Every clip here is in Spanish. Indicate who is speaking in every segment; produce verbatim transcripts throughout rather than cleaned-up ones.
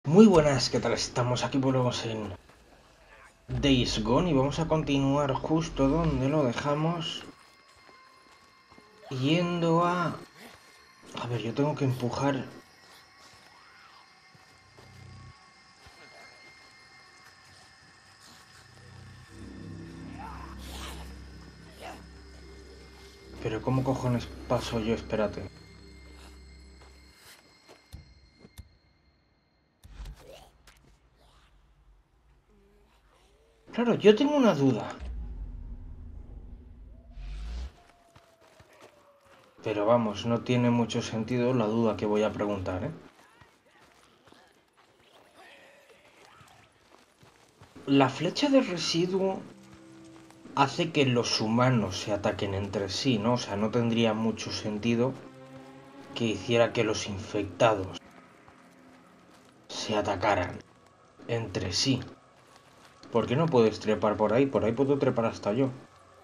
Speaker 1: Muy buenas, ¿qué tal? Estamos aquí, volvemos en Days Gone y vamos a continuar justo donde lo dejamos. Yendo a... A ver, yo tengo que empujar... Pero ¿cómo cojones paso yo? Espérate. Claro, yo tengo una duda. Pero vamos, no tiene mucho sentido la duda que voy a preguntar, ¿eh? La flecha de residuo hace que los humanos se ataquen entre sí, ¿no? O sea, no tendría mucho sentido que hiciera que los infectados se atacaran entre sí. ¿Por qué no puedes trepar por ahí? Por ahí puedo trepar hasta yo.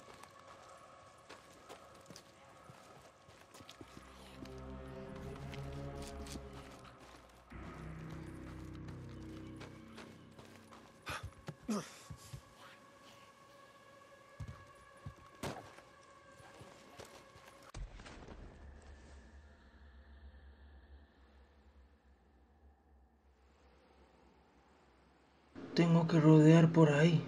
Speaker 1: Tengo que rodear por ahí.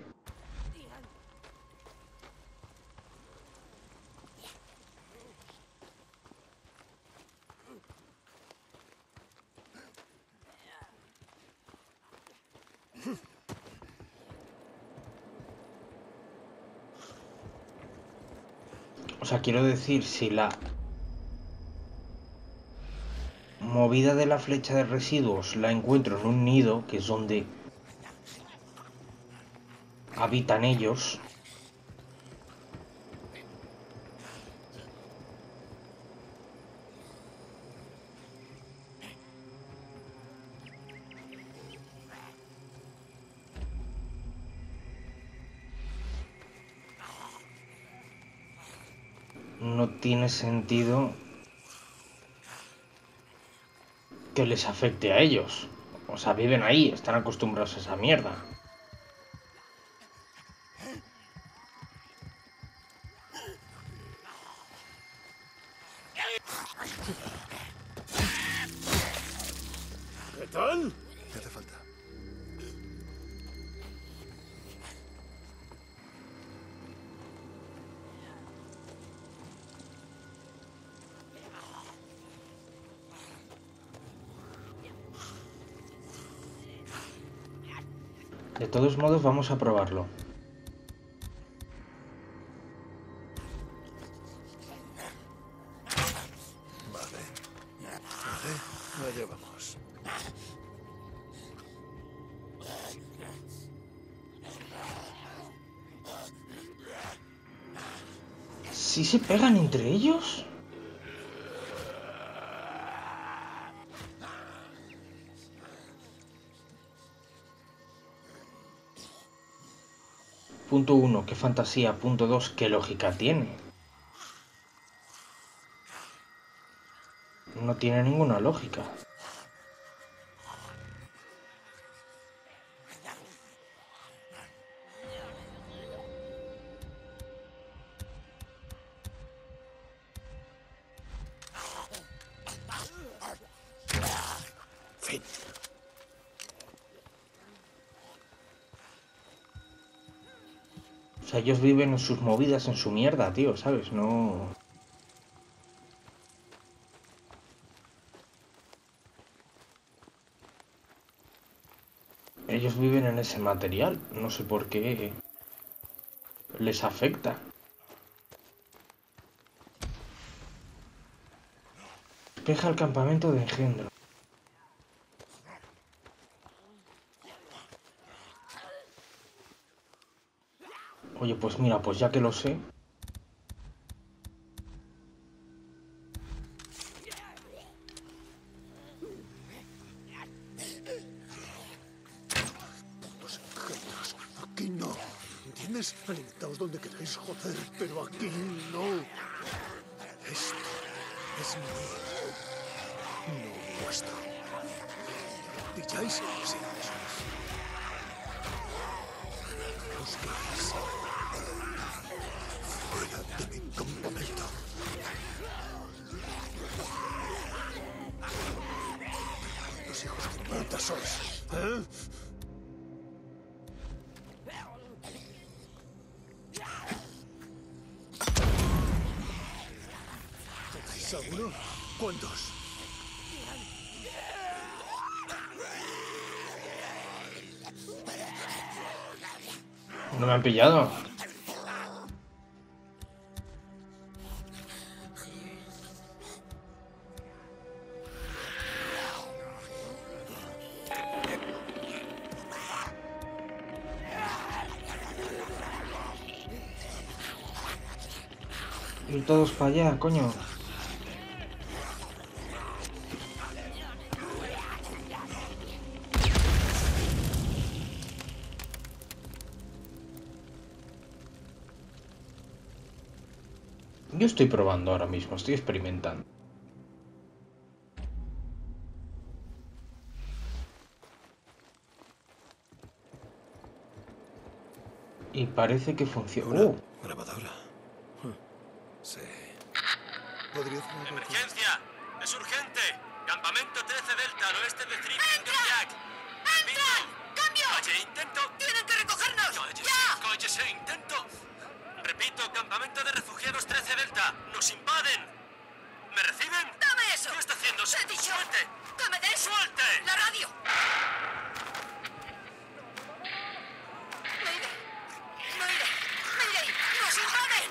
Speaker 1: O sea, quiero decir, si la movida de la flecha de residuos la encuentro en un nido, que es donde habitan ellos, no tiene sentido que les afecte a ellos. O sea, viven ahí, están acostumbrados a esa mierda.
Speaker 2: ¿Qué tal? ¿Qué hace falta?
Speaker 1: De todos modos, vamos a probarlo.
Speaker 2: Vale. Vale, allá vamos.
Speaker 1: ¿Sí se pegan entre ellos? Punto uno, qué fantasía. Punto dos, qué lógica tiene. No tiene ninguna lógica.
Speaker 2: Fin.
Speaker 1: O sea, ellos viven en sus movidas, en su mierda, tío, ¿sabes? No... Ellos viven en ese material. No sé por qué les afecta. Despeja el campamento de engendro. Oye, pues mira, pues ya que lo sé...
Speaker 2: Putos engendros. Aquí no. ¿Entiendes? Alimentaos donde queráis, joder, pero aquí no. Esto es mío. No vuestro. ¿Pilláis? Sí, eso es. Os quedáis fuera de mi campamento. Los hijos de puta sois, ¿eh? ¿Tenéis alguno? ¿Cuántos?
Speaker 1: No me han pillado. Ir todos para allá, coño. Yo estoy probando ahora mismo, estoy experimentando. Y parece que funciona.
Speaker 2: Una
Speaker 1: ¡Oh!
Speaker 2: grabadora. Sí. Podría hacer algo.
Speaker 3: ¡Emergencia! ¡Es urgente! Campamento trece Delta, al oeste de Three Finger Jack. ¡Entra! ¡Cambio! Oye, intento... ¡Tienen que recogernos! Cállese, ¡ya! ¡Cállese, intento! Repito, campamento de refugiados trece Delta. ¡Nos invaden! ¿Me reciben? ¡Dame eso! ¿Qué está haciendo? ¡Te he dicho! ¡Suelte! ¡Que me des! ¡Suelte! ¡La radio! ¡Mayday! ¡Mayday! ¡Mayday! ¡Nos invaden!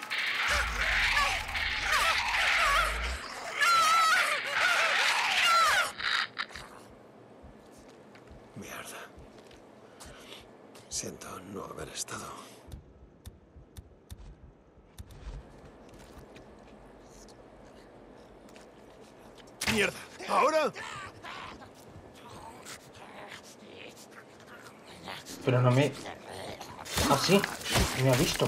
Speaker 2: Mierda. Siento no haber estado. ¡Mierda! ¿Ahora?
Speaker 1: Pero no me... Ah, sí, me ha visto.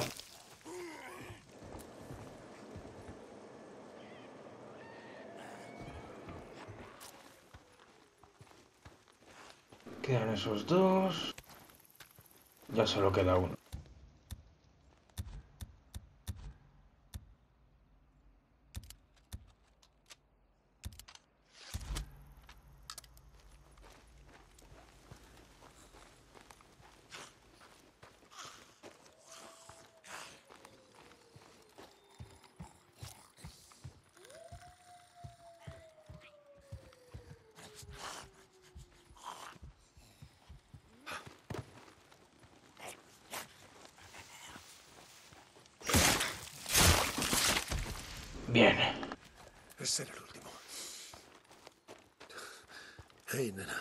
Speaker 1: Quedan esos dos. Ya solo queda uno. Bien.
Speaker 2: Ese era el último. Hey, nena.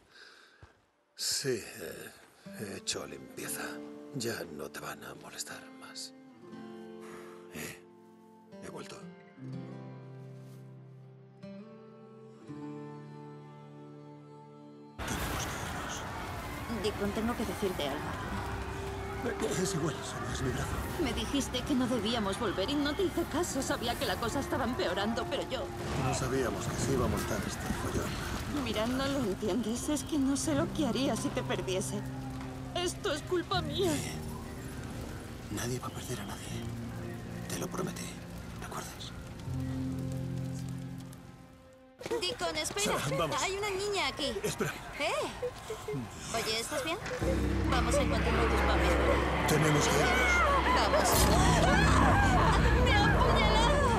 Speaker 2: Sí, eh, he hecho limpieza. Ya no te van a molestar más. Eh, he vuelto. Tenemos que irnos.
Speaker 4: Deacon, tengo que decirte algo.
Speaker 2: Es igual, solo es mi brazo.
Speaker 4: Me dijiste que no debíamos volver y no te hice caso. Sabía que la cosa estaba empeorando, pero yo...
Speaker 2: No sabíamos que se iba a montar este follón.
Speaker 4: Mira, no lo entiendes. Es que no sé lo que haría si te perdiese. Esto es culpa mía.
Speaker 2: Nadie va a perder a nadie. Te lo prometí. ¿Recuerdas?
Speaker 5: Deacon, espera.
Speaker 2: Sarah, vamos.
Speaker 5: Hay una niña aquí.
Speaker 2: Espera.
Speaker 5: ¿Eh? Oye, ¿estás bien? Vamos a encontrar a tus papis.
Speaker 2: Tenemos que irnos.
Speaker 5: Vamos. ¡Ah! ¡Me ha apuñalado!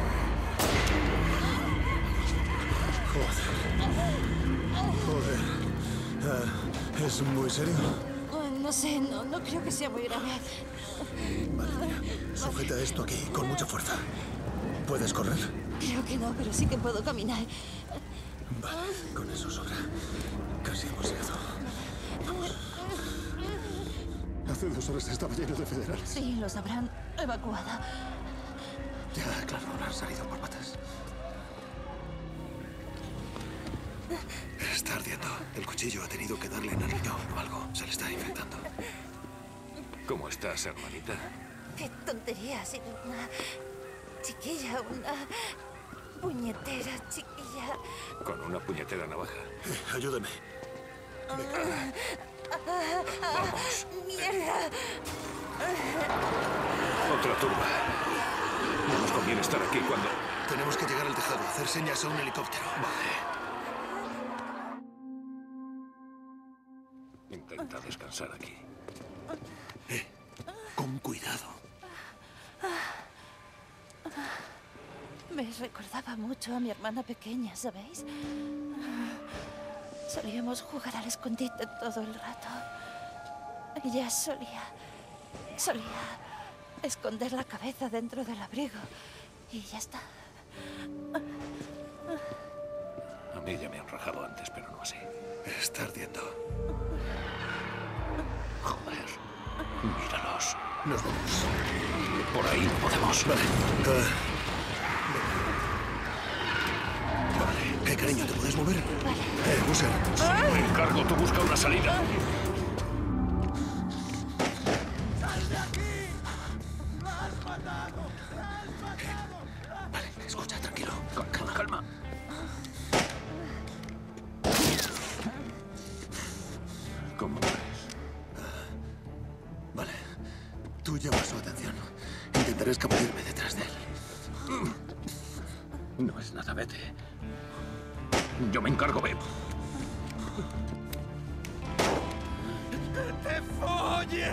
Speaker 2: Joder. Joder. Ah, ¿es muy serio?
Speaker 5: Oh, no sé, no, no creo que sea muy grave.
Speaker 2: Vale, mira. Sujeta esto aquí con mucha fuerza. ¿Puedes correr?
Speaker 5: Creo que no, pero sí que puedo caminar.
Speaker 2: Vale, con eso sobra. Casi hemos llegado. Vamos. Hace dos horas estaba lleno de federales.
Speaker 4: Sí, los habrán evacuado.
Speaker 2: Ya, claro, han salido por patas. Está ardiendo. El cuchillo ha tenido que darle en el riñón o algo. Se le está infectando.
Speaker 3: ¿Cómo estás, hermanita?
Speaker 5: Qué tontería, ha sido una chiquilla, una puñetera chiquilla.
Speaker 3: Con una puñetera navaja.
Speaker 2: Eh, ayúdame. Vamos.
Speaker 5: ¡Mierda!
Speaker 2: Otra turba. No nos conviene estar aquí cuando... Tenemos que llegar al tejado, hacer señas a un helicóptero. Vale. Intenta descansar aquí. Eh, con cuidado.
Speaker 5: Me recordaba mucho a mi hermana pequeña, ¿sabéis? Solíamos jugar al escondite todo el rato. Ella solía... solía esconder la cabeza dentro del abrigo. Y ya está.
Speaker 2: A mí ya me han rajado antes, pero no así. Está ardiendo. Joder. Míralos. Nos vamos. Por ahí no podemos. Vale. Uh, vale. Eh, cariño, ¿te puedes mover?
Speaker 5: Vale.
Speaker 2: Eh, Boozer. Sí, me encargo. Tú busca una salida. ¡Sal de aquí! ¡Lo has matado! ¡Lo has matado! Vale, escucha, tranquilo. Con calma, calma. ¿Cómo ves? Uh, vale. Tú llamas su atención. Intentaré escabullirme detrás de él. No es nada, vete. Yo me encargo, ve. ¡Que te folle!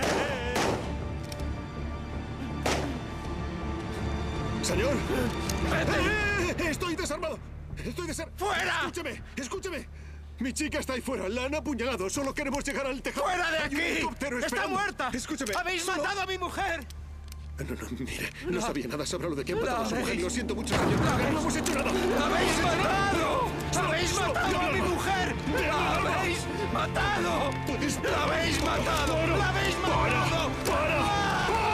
Speaker 2: ¡Señor! ¡Vete! ¡Estoy desarmado! ¡Estoy desarmado! ¡Fuera! ¡Escúcheme! ¡Escúcheme! Mi chica está ahí fuera. La han apuñalado. Solo queremos llegar al tejado.
Speaker 6: ¡Fuera de
Speaker 2: Hay un
Speaker 6: aquí!
Speaker 2: helicóptero
Speaker 6: ¡Está
Speaker 2: esperando.
Speaker 6: muerta!
Speaker 2: Escúcheme.
Speaker 6: ¡Habéis
Speaker 2: solo-
Speaker 6: matado a mi mujer!
Speaker 2: No, no, mire. No,
Speaker 6: No.
Speaker 2: sabía nada. Sabrá lo de quién mató a su
Speaker 6: ¿La
Speaker 2: mujer.
Speaker 6: habéis-
Speaker 2: Lo siento mucho, señor.
Speaker 6: ¿La
Speaker 2: No
Speaker 6: habéis-
Speaker 2: hemos hecho nada.
Speaker 6: ¡La habéis
Speaker 2: No hemos hecho nada.
Speaker 6: matado!
Speaker 2: Solo-
Speaker 6: ¡Habéis
Speaker 2: solo-
Speaker 6: matado a
Speaker 2: no,
Speaker 6: mi
Speaker 2: no.
Speaker 6: mujer!
Speaker 2: Déjame
Speaker 6: ¡La
Speaker 2: hablar.
Speaker 6: habéis matado!
Speaker 2: Puedes-
Speaker 6: ¡La habéis matado!
Speaker 2: Para.
Speaker 6: ¡La habéis matado!
Speaker 2: ¡Para! ¡Para!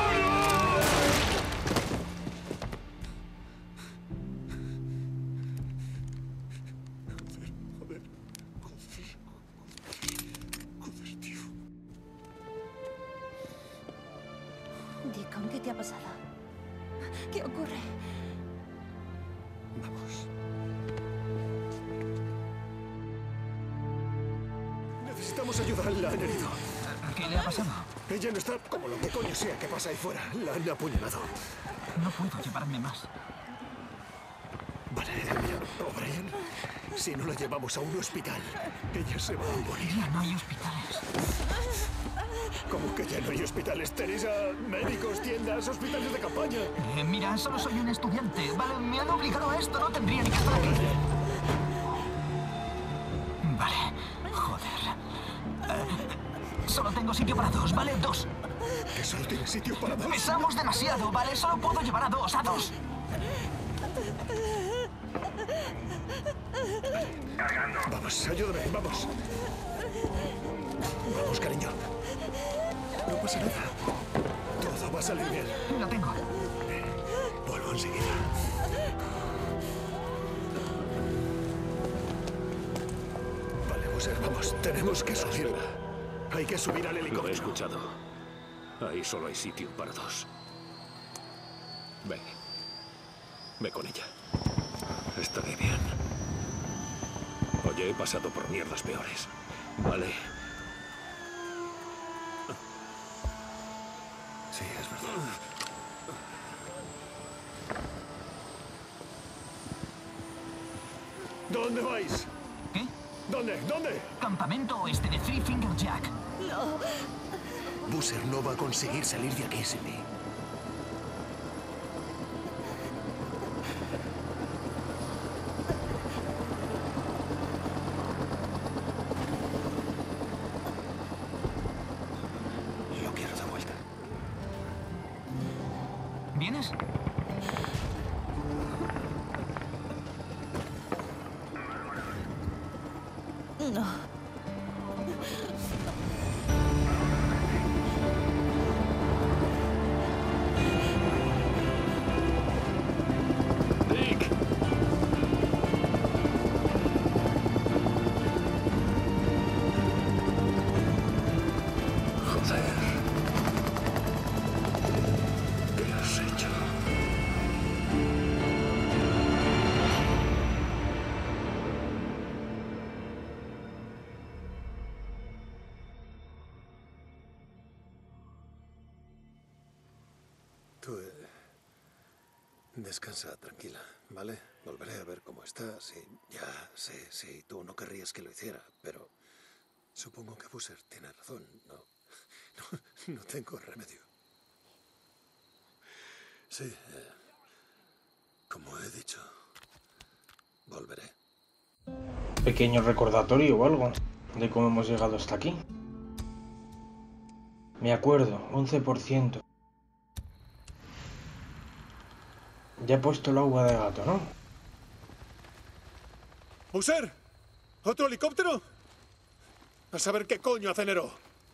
Speaker 2: Joder. Joder. Joder, tío.
Speaker 5: Deacon, ¿qué te ha pasado? ¿Qué ocurre?
Speaker 2: Vamos. Necesitamos ayuda. La han herido.
Speaker 7: ¿Qué le ha pasado?
Speaker 2: Ella no está como lo que coño sea que pasa ahí fuera. La han apuñalado.
Speaker 7: No puedo llevarme más.
Speaker 2: Vale, mira, O'Brien, si no la llevamos a un hospital, ella se va a morir.
Speaker 7: Ya no hay hospitales.
Speaker 2: ¿Cómo que ya no hay hospitales? ¿Tenéis a médicos, tiendas, hospitales de campaña?
Speaker 7: Eh, mira, solo soy un estudiante. Vale, me han obligado a esto. No tendría ni que estar aquí. Vale, joder. Eh, solo tengo sitio para dos, ¿vale? Dos.
Speaker 2: Que solo tiene sitio para dos.
Speaker 7: Pesamos demasiado, ¿vale? Solo puedo llevar a dos, a dos.
Speaker 2: Vamos, ayúdame, vamos. Vamos, cariño. No pasa nada. Todo va a salir bien.
Speaker 7: La tengo.
Speaker 2: Vuelvo enseguida. Vale, Boozer, vamos. Tenemos que subir. Hay que subir al helicóptero.
Speaker 8: Lo he escuchado. Ahí solo hay sitio para dos. Ven. Ve con ella. Estaré bien. Oye, he pasado por mierdas peores. Vale.
Speaker 2: Sí, es verdad. ¿Dónde vais?
Speaker 7: ¿Qué?
Speaker 2: ¿Dónde? ¿Dónde?
Speaker 7: Campamento oeste de Three Finger Jack.
Speaker 5: No.
Speaker 2: Boozer no va a conseguir salir de aquí sin mí. Lo quiero de vuelta.
Speaker 7: ¿Vienes?
Speaker 5: No.
Speaker 8: Dick.
Speaker 2: Joder. ¿Qué has hecho? Descansa, tranquila, ¿vale? Volveré a ver cómo estás y ya sé, sí, tú no querrías que lo hiciera, pero supongo que Busser tiene razón. No, no, no tengo remedio. Sí, eh, como he dicho, volveré.
Speaker 1: Pequeño recordatorio o algo de cómo hemos llegado hasta aquí. Me acuerdo, once por ciento. Ya he puesto el agua de gato, ¿no?
Speaker 2: ¡Busser! ¿Otro helicóptero? A saber qué coño hace Nero.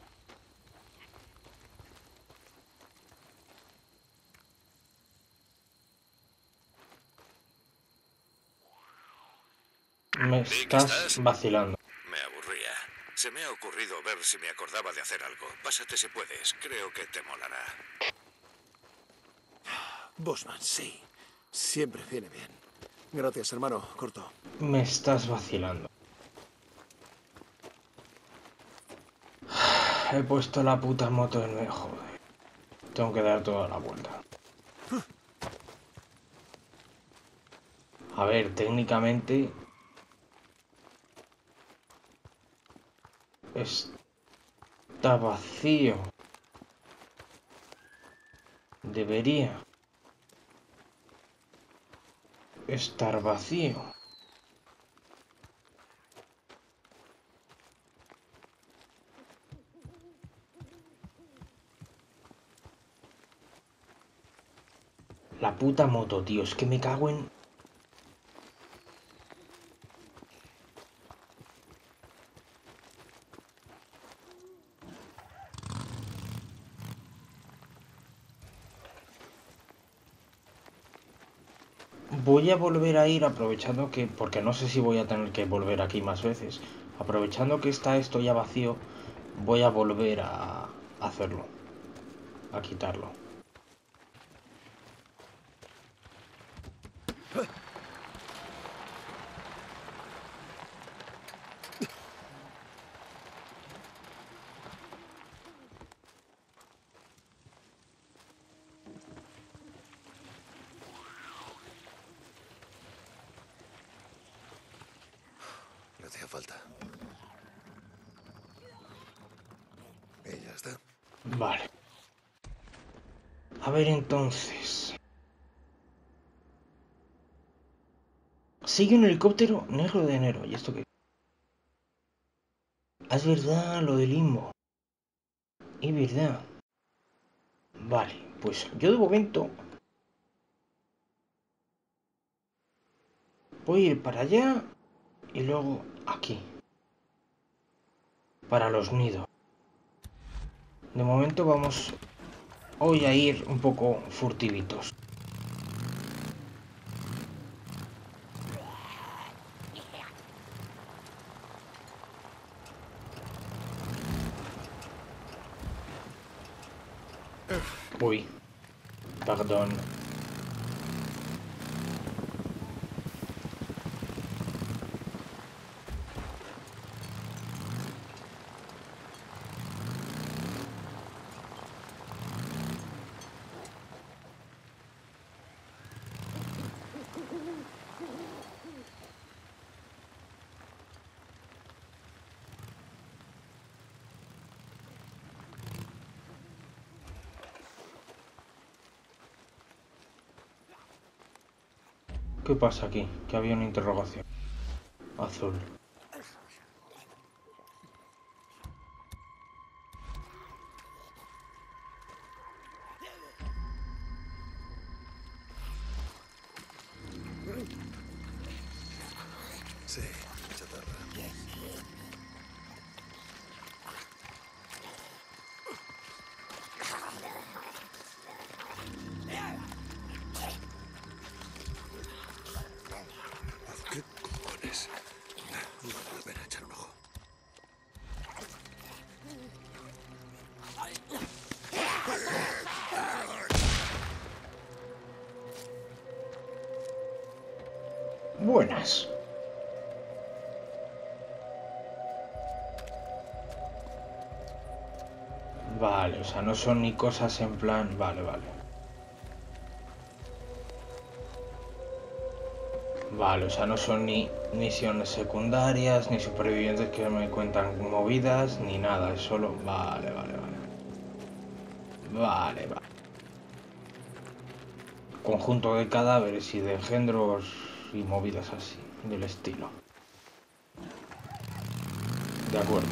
Speaker 1: Me estás vacilando.
Speaker 8: Me aburría. Se me ha ocurrido ver si me acordaba de hacer algo. Pásate si puedes. Creo que te molará.
Speaker 2: Bosman, sí. Siempre viene bien. Gracias, hermano. Corto.
Speaker 1: Me estás vacilando. He puesto la puta moto en medio. Joder. Tengo que dar toda la vuelta. A ver, técnicamente... está vacío. Debería estar vacío. La puta moto, tío, es que me cago en... Voy a volver a ir aprovechando que... porque no sé si voy a tener que volver aquí más veces. Aprovechando que está esto ya vacío, voy a volver a hacerlo. A quitarlo.
Speaker 2: Le hacía falta. Y ya está.
Speaker 1: Vale. A ver entonces. Sigue un helicóptero negro de enero. ¿Y esto qué? Ah, es verdad, lo del limbo. Es verdad. Vale, pues yo de momento voy a ir para allá y luego aquí. Para los nidos. De momento vamos hoy a ir un poco furtivitos. Uy, perdón. ¿Qué pasa aquí? Que había una interrogación. Azul.
Speaker 2: Sí, chatarra. ¿Qué cojones? Vale la pena echar un ojo.
Speaker 1: Buenas. Vale, o sea, no son ni cosas en plan... Vale, vale. Vale, o sea, no son ni misiones secundarias, ni supervivientes que me cuentan movidas, ni nada. Es solo... Vale, vale, vale. Vale, vale. Conjunto de cadáveres y de engendros y movidas así, del estilo. De acuerdo.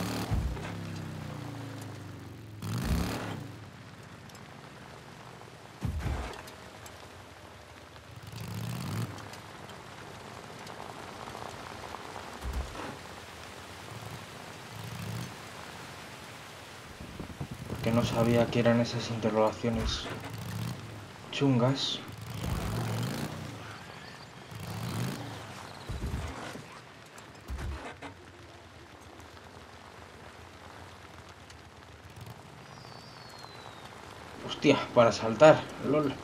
Speaker 1: Que no sabía que eran esas interrogaciones chungas. Hostia, para saltar, lol.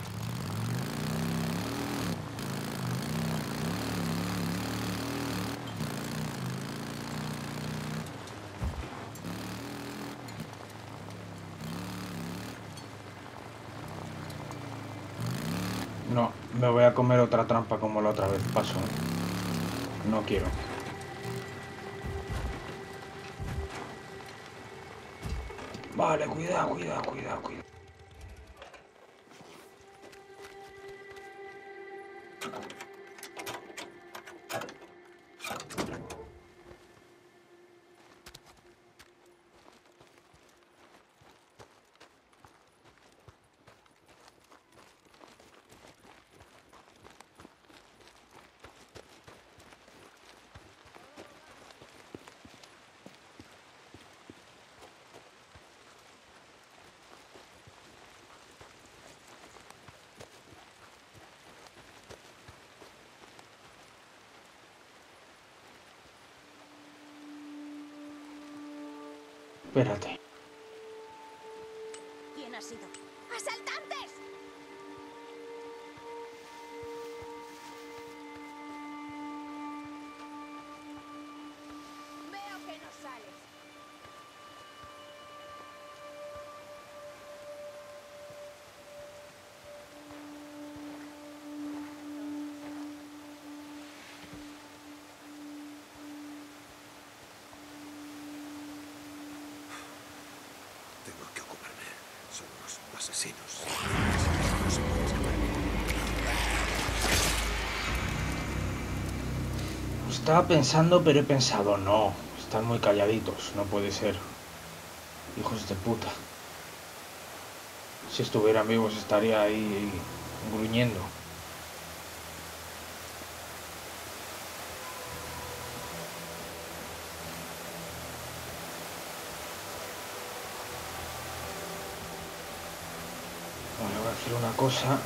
Speaker 1: No, me voy a comer otra trampa como la otra vez. Paso. No quiero. Vale, cuidado, cuidado, cuidado, cuidado. Espérate.
Speaker 9: ¿Quién ha sido? ¡Asaltantes! Veo que no sales.
Speaker 2: Tengo que ocuparme. Son unos asesinos.
Speaker 1: Estaba pensando, pero he pensado, no. Están muy calladitos, no puede ser. Hijos de puta. Si estuvieran vivos estaría ahí gruñendo. Bueno, voy a hacer una cosa.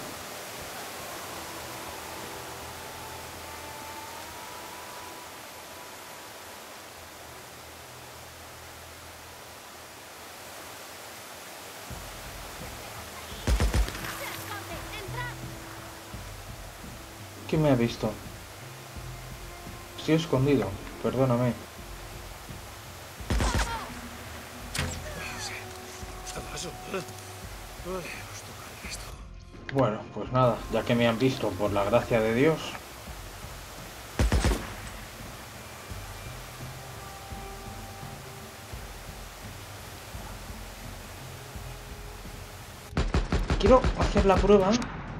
Speaker 1: ¿Quién me ha visto? Estoy escondido, perdóname. Bueno, pues nada, ya que me han visto por la gracia de Dios. Quiero hacer la prueba.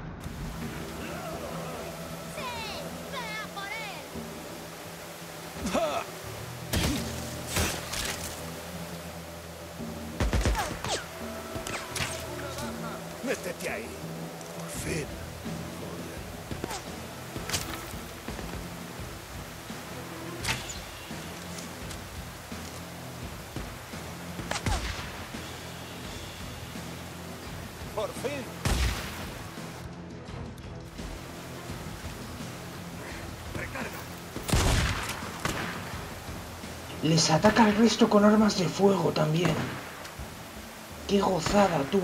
Speaker 2: ¡Métete ahí! Por fin.
Speaker 6: ¡Por fin!
Speaker 2: ¡Recarga!
Speaker 1: Les ataca el resto con armas de fuego también. ¡Qué gozada, tú!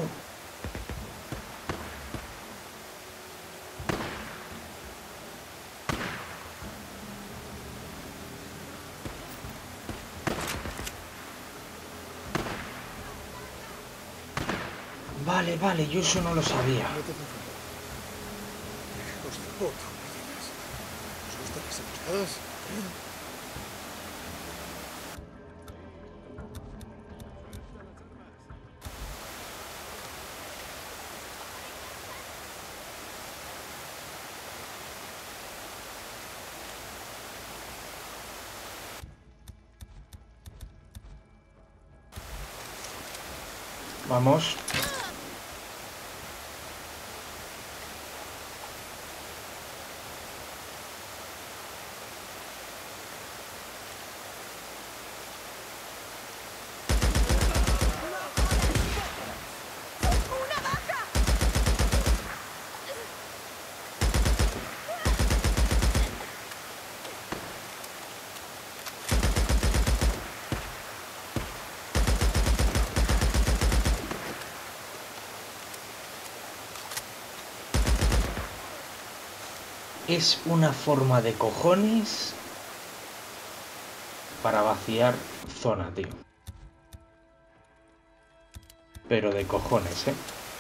Speaker 1: Vale, vale, yo eso no lo sabía.
Speaker 2: No te preocupes. Hijos de puta, me digas. ¿Asegurados?
Speaker 1: Vamos. Es una forma de cojones para vaciar zona, tío. Pero de cojones, ¿eh?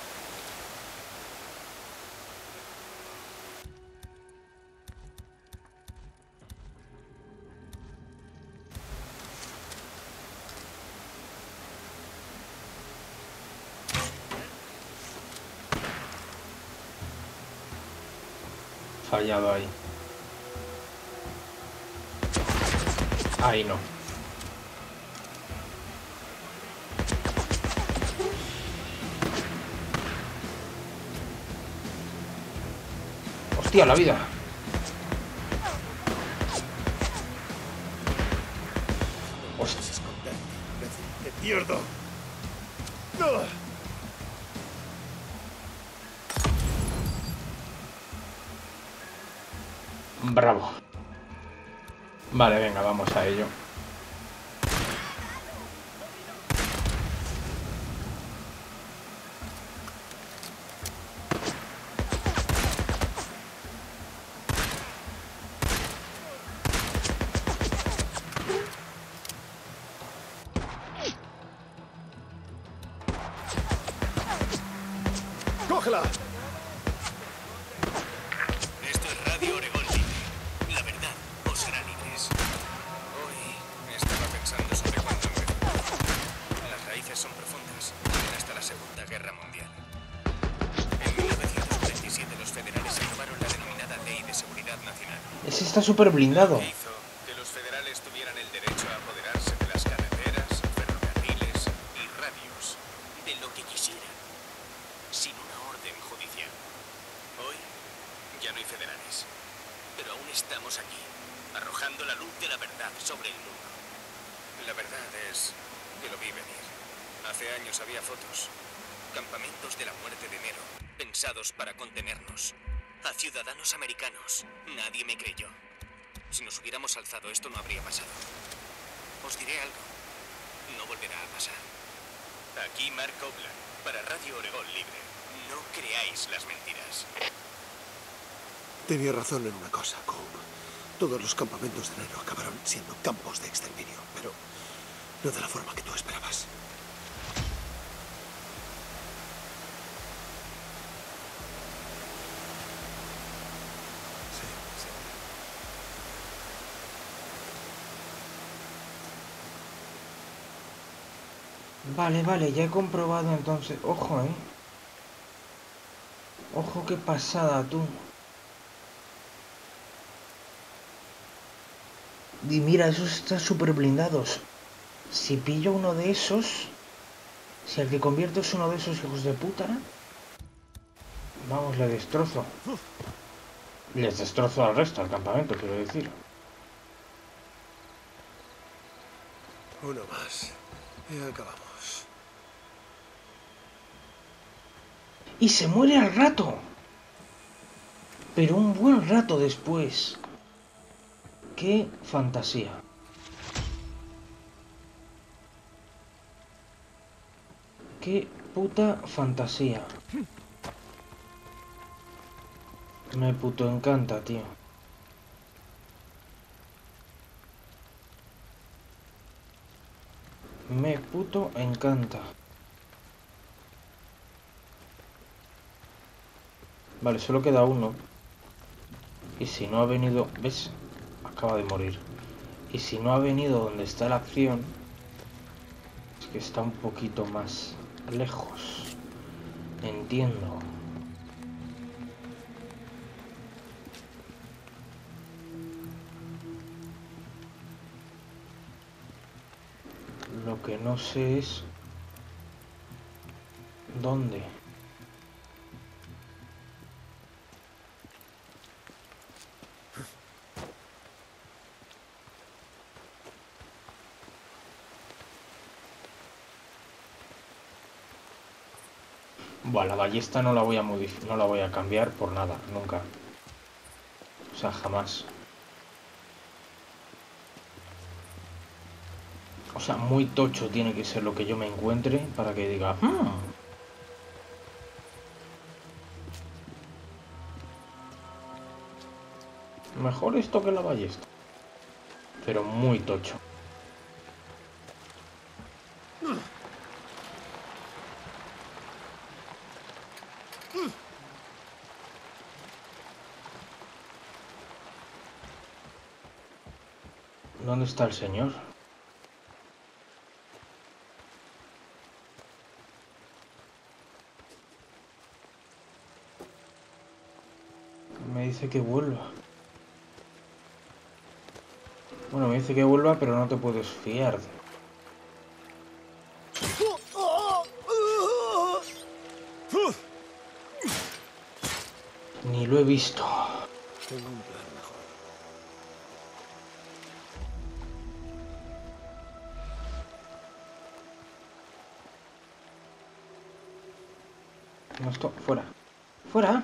Speaker 1: Fallado ahí. Ahí no. Hostia, la vida.
Speaker 2: Hostia, esconder. ¡Te pierdo! ¡No!
Speaker 1: Bravo. Vale, venga, vamos a ello.
Speaker 2: ¡Cógela!
Speaker 3: Esto es Radio Oregón Libre. La verdad os hará libres. Hoy estaba pensando sobre cuándo empezó. Las raíces son profundas. Llegan hasta la Segunda Guerra Mundial. En mil novecientos cuarenta y siete los federales aprobaron la denominada Ley de Seguridad Nacional.
Speaker 1: Ese está súper blindado.
Speaker 3: Que hizo que los federales tuvieran el derecho a apoderarse de las carreteras, ferrocarriles y radios, de lo que quisieran, sin una orden judicial. Hoy ya no hay federales, pero aún estamos aquí, arrojando la luz de la verdad sobre el mundo. La verdad es que lo vi venir. Hace años había fotos, campamentos de la muerte de enero, pensados para contenernos. A ciudadanos americanos. Nadie me creyó. Si nos hubiéramos alzado, esto no habría pasado. Os diré algo. No volverá a pasar. Aquí Mark Copeland, para Radio Oregón Libre. No creáis las mentiras.
Speaker 2: Tenía razón en una cosa, Cope. Todos los campamentos de enero acabaron siendo campos de exterminio, pero no de la forma que tú esperabas.
Speaker 1: Vale, vale, ya he comprobado entonces. Ojo, eh. Ojo, qué pasada, tú. Y mira, esos están súper blindados. Si pillo uno de esos, si el que convierto es uno de esos hijos de puta, vamos, le destrozo. Les destrozo al resto, al campamento, quiero decir.
Speaker 2: Uno más. Y acabamos.
Speaker 1: Y se muere al rato. Pero un buen rato después. ¡Qué fantasía! ¡Qué puta fantasía! Me puto encanta, tío. Me puto encanta. Vale, solo queda uno. Y si no ha venido... ¿Ves? acaba de morir. Y si no ha venido donde está la acción, es que está un poquito más lejos. Entiendo. Lo que no sé es dónde. Buah, la ballesta no la voy a modificar, no la voy a cambiar por nada, nunca. O sea, jamás. O sea, muy tocho tiene que ser lo que yo me encuentre para que diga... Hmm. Mejor esto que la ballesta. Pero muy tocho. ¿Dónde está el señor? Me dice que vuelva. Bueno, me dice que vuelva, pero no te puedes fiar. Ni lo he visto.
Speaker 2: Tengo un plan mejor.
Speaker 1: No estoy... Fuera. ¡Fuera!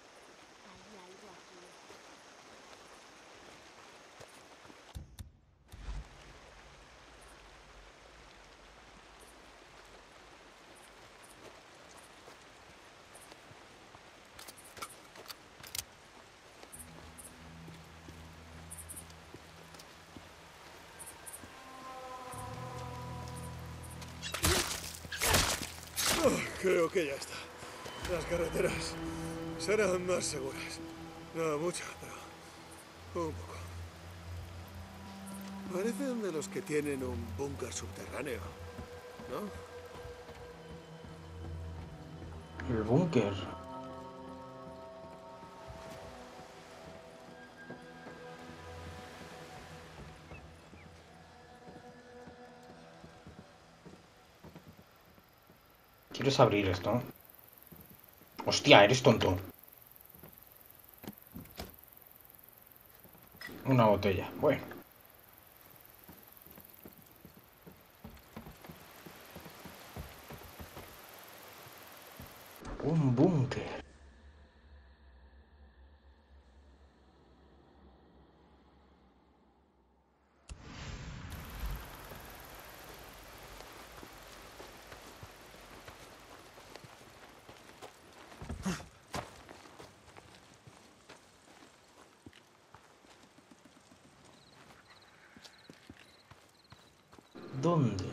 Speaker 2: Oh, creo que ya está. Las carreteras serán más seguras. No mucho, pero un poco. Parecen de los que tienen un búnker subterráneo, ¿no?
Speaker 1: El búnker. ¿Quieres abrir esto? Hostia, eres tonto. Una botella. Bueno. Un búnker. ¿Dónde?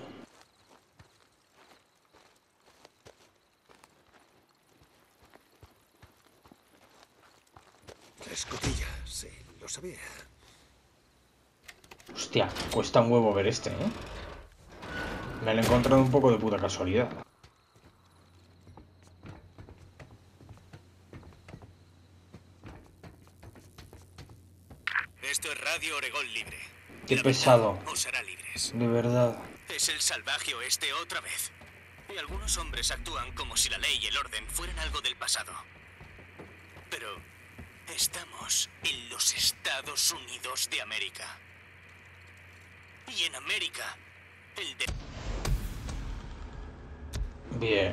Speaker 2: La escotilla, sí, lo sabía.
Speaker 1: Hostia, cuesta un huevo ver este, ¿eh? Me lo he encontrado un poco de puta casualidad.
Speaker 3: Esto es Radio Oregón Libre.
Speaker 1: Qué
Speaker 3: La
Speaker 1: pesado.
Speaker 3: verdad os hará libres.
Speaker 1: De verdad.
Speaker 3: Es el salvaje oeste otra vez. Y algunos hombres actúan como si la ley y el orden fueran algo del pasado. Pero estamos en los Estados Unidos de América. Y en América, el de...
Speaker 1: Bien.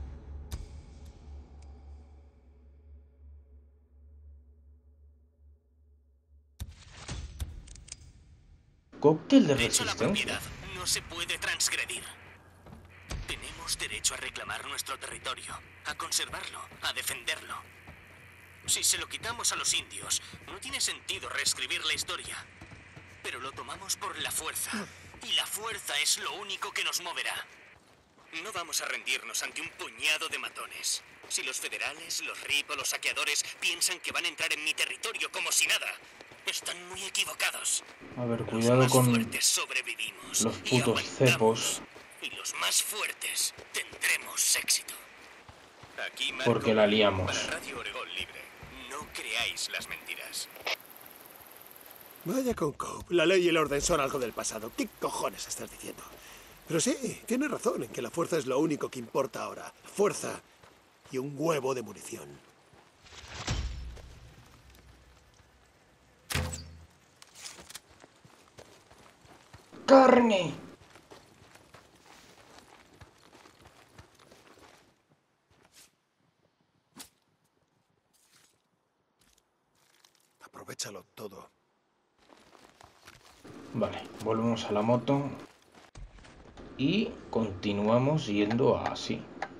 Speaker 1: Cóctel de
Speaker 3: derecho a la
Speaker 1: resistencia.
Speaker 3: propiedad no se puede transgredir. Tenemos derecho a reclamar nuestro territorio, a conservarlo, a defenderlo. Si se lo quitamos a los indios, no tiene sentido reescribir la historia. Pero lo tomamos por la fuerza. Y la fuerza es lo único que nos moverá. No vamos a rendirnos ante un puñado de matones. Si los federales, los R I P o los saqueadores piensan que van a entrar en mi territorio como si nada, Están muy equivocados.
Speaker 1: A ver,
Speaker 3: Los
Speaker 1: cuidado
Speaker 3: más
Speaker 1: con
Speaker 3: fuertes sobrevivimos
Speaker 1: los
Speaker 3: y
Speaker 1: putos
Speaker 3: aguantamos.
Speaker 1: cepos.
Speaker 3: Y los más fuertes tendremos éxito. Aquí Marco,
Speaker 1: Porque la liamos.
Speaker 3: para Radio Oregón Libre. No creáis las mentiras.
Speaker 2: Vaya con Cope. La ley y el orden son algo del pasado. ¿Qué cojones estás diciendo? Pero sí, tienes razón en que la fuerza es lo único que importa ahora. Fuerza y un huevo de munición.
Speaker 1: ¡Carne!
Speaker 2: Aprovechalo todo.
Speaker 1: Vale, volvemos a la moto. Y continuamos yendo así.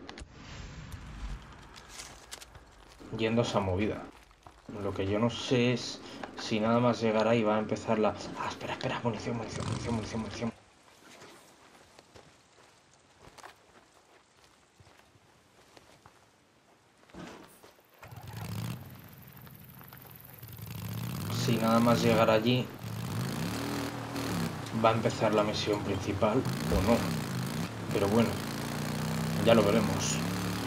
Speaker 1: Yendo a esa movida. Lo que yo no sé es si nada más llegará y va a empezar la... Ah, espera, espera, munición, munición, munición, munición, munición. Si nada más llegar allí, va a empezar la misión principal o no. Pero bueno, ya lo veremos.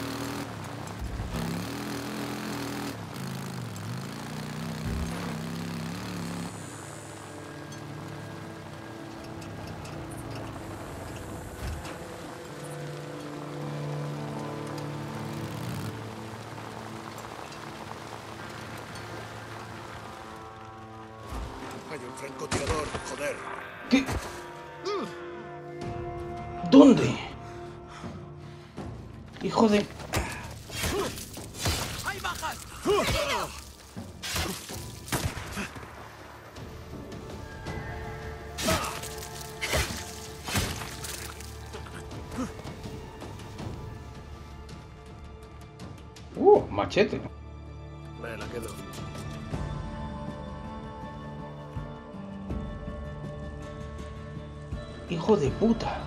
Speaker 2: Hay un francotirador, joder.
Speaker 1: ¿Qué? ¿Dónde? Hijo de...
Speaker 6: ¡Hay bajas!
Speaker 1: Uh, machete.
Speaker 2: Me la quedo.
Speaker 1: Hijo de puta.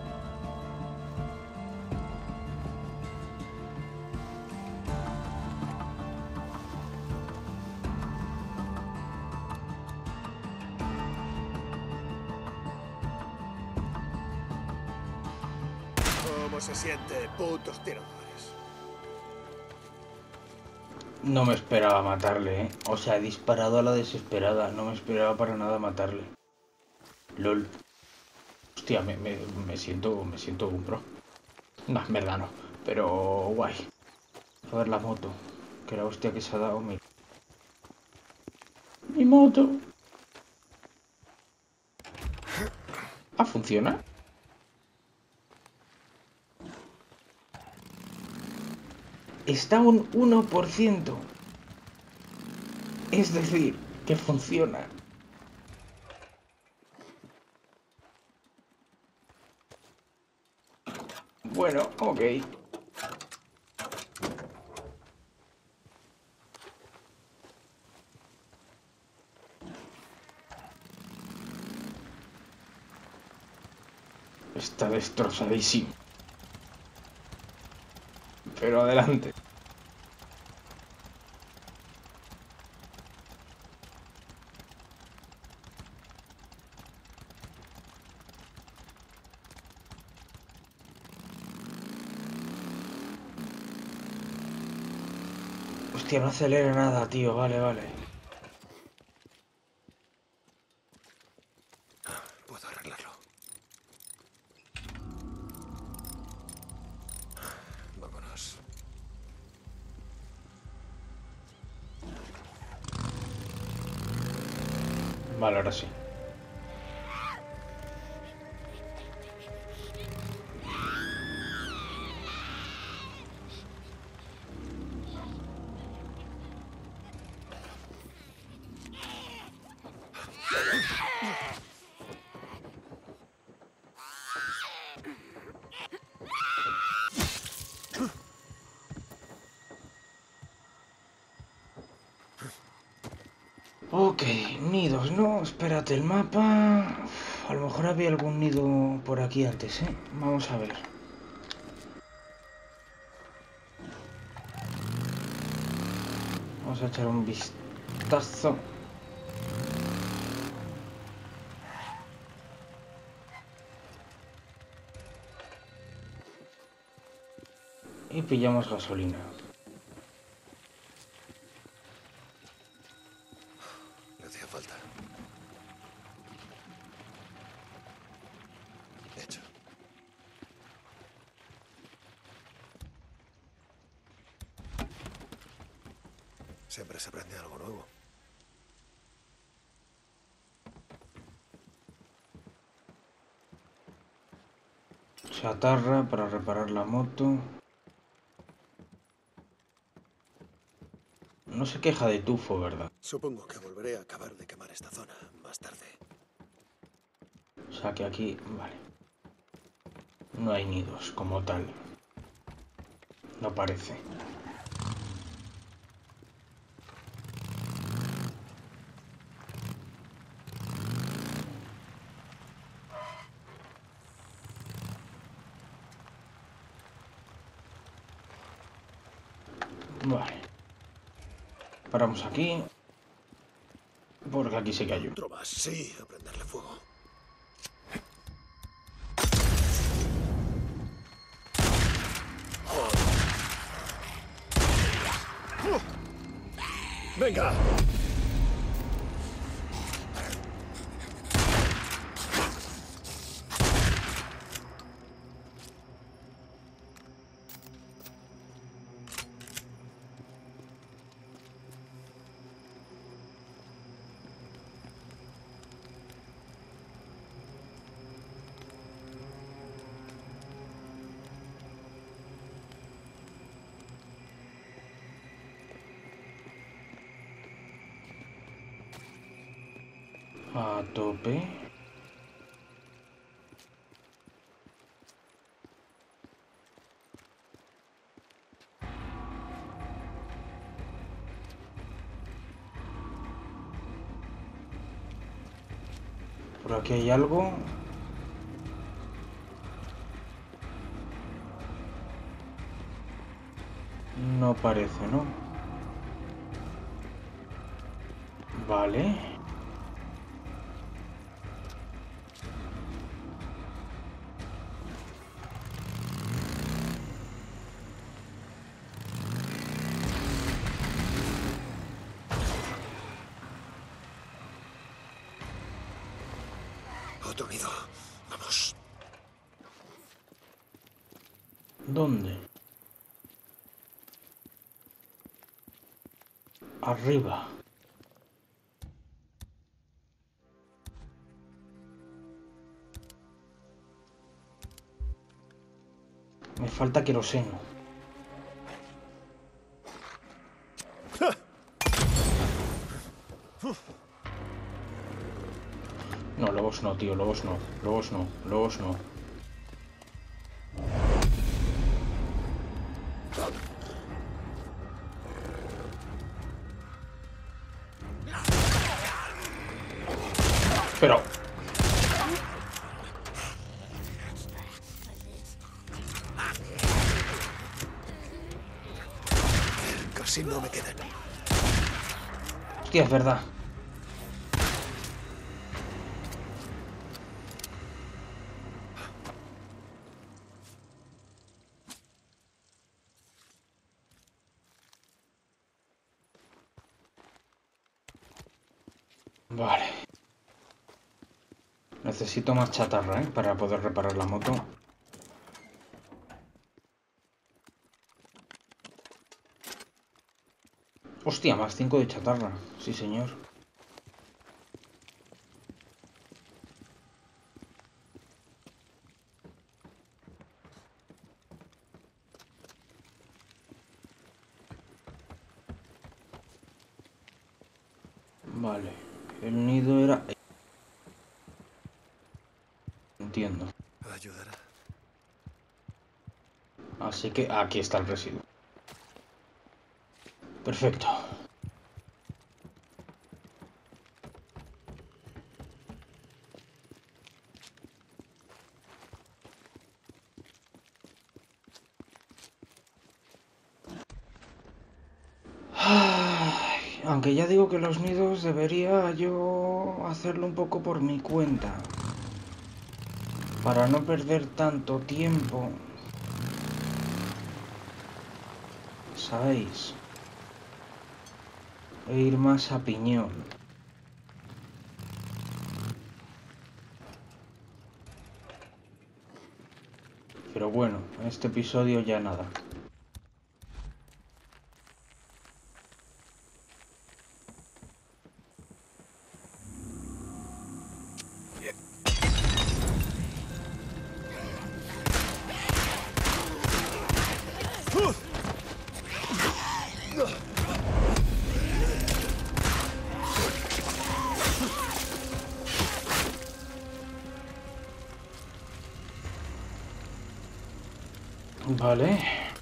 Speaker 2: ¿Cómo se siente, putos tiradores?
Speaker 1: No me esperaba matarle, ¿eh? O sea, he disparado a la desesperada. No me esperaba para nada matarle. LOL. Hostia, me, me, me siento me siento un pro. No, en verdad no. Pero guay. A ver la moto. Que la hostia que se ha dado mi... Mi moto. Ah, ¿funciona? Está un uno por ciento. Es decir, que funciona. Bueno, ok. Está destrozadísimo. Pero adelante. Hostia, no acelera nada, tío. Vale, vale.
Speaker 2: Puedo arreglarlo. Vámonos.
Speaker 1: Vale, ahora sí. Ok, nidos, ¿no? Espérate, el mapa... Uf, a lo mejor había algún nido por aquí antes, ¿eh? Vamos a ver. Vamos a echar un vistazo. Y pillamos gasolina.
Speaker 2: Le hacía falta. Hecho. Siempre se aprende algo nuevo.
Speaker 1: Chatarra para reparar la moto. No se queja de tufo, ¿verdad?
Speaker 2: Supongo que volveré a acabar de quemar esta zona más tarde.
Speaker 1: O sea que aquí, vale. No hay nidos como tal. No parece. Vale. Paramos aquí. Porque aquí sí que hay uno.
Speaker 2: Otro más, sí, a prenderle fuego. ¡Venga!
Speaker 1: A tope. Por aquí hay algo. No parece, ¿no? Vale.
Speaker 2: Otro nido. Vamos.
Speaker 1: ¿Dónde? Arriba. Me falta queroseno. No, lobos no, tío, lobos no, lobos no, lobos no. Pero...
Speaker 2: Casi no me quedan.
Speaker 1: Hostia, es verdad. Vale. Necesito más chatarra, ¿eh? Para poder reparar la moto. Hostia, más cinco de chatarra. Sí, señor. Vale. El nido era... Entiendo.
Speaker 2: Ayudará.
Speaker 1: Así que aquí está el residuo. Perfecto. Ay, aunque ya digo que los nidos debería yo hacerlo un poco por mi cuenta. Para no perder tanto tiempo. ¿sabéis? E ir más a piñón. Pero bueno, en este episodio ya nada. Vale.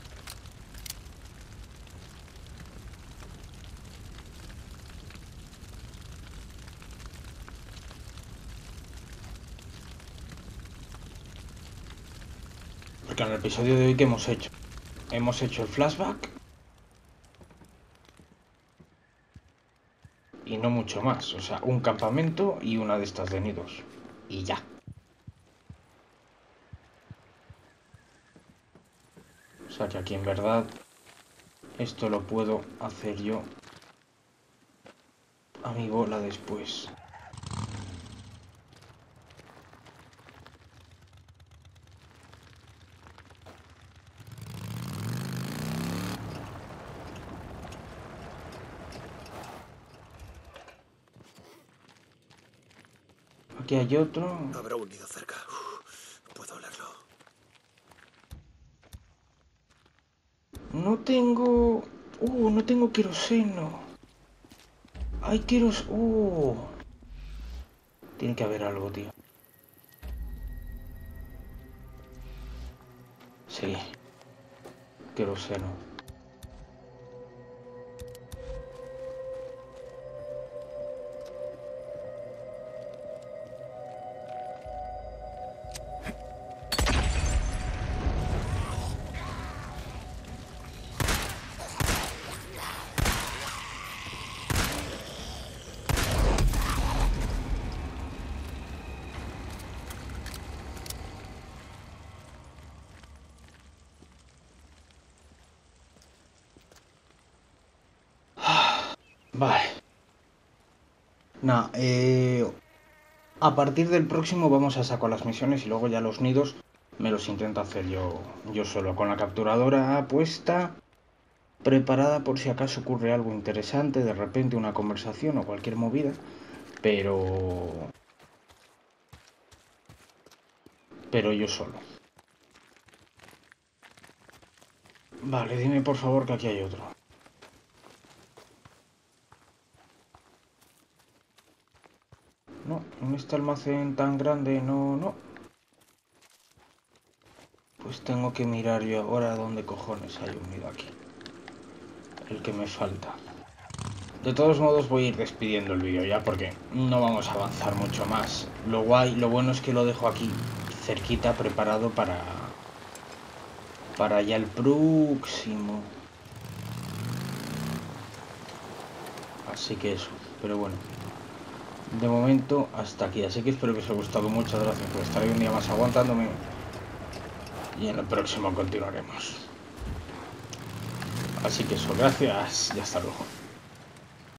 Speaker 1: Porque en el episodio de hoy, ¿qué hemos hecho? Hemos hecho el flashback. Y no mucho más. O sea, un campamento y una de estas de nidos. Y ya. O sea que aquí en verdad esto lo puedo hacer yo a mi bola después. Aquí hay otro.
Speaker 2: Habrá un nido cerca. Uf, puedo olerlo.
Speaker 1: No tengo... Uh, no tengo queroseno. Hay queros... Uh. Tiene que haber algo, tío. Sí. Queroseno. Vale. Nah, eh, a partir del próximo vamos a sacar las misiones y luego ya los nidos me los intento hacer yo, yo solo, con la capturadora puesta, preparada por si acaso ocurre algo interesante, de repente una conversación o cualquier movida, pero... pero yo solo. Vale, dime por favor que aquí hay otro. No, en este almacén tan grande no, no. Pues tengo que mirar yo ahora dónde cojones hay un nido aquí. El que me falta. De todos modos voy a ir despidiendo el vídeo ya porque no vamos a avanzar mucho más. Lo guay, lo bueno es que lo dejo aquí cerquita preparado para... para ya el próximo. Así que eso, pero bueno. De momento hasta aquí, así que espero que os haya gustado. Muchas gracias por estar ahí un día más aguantándome. Y en el próximo continuaremos. Así que eso, gracias y hasta luego.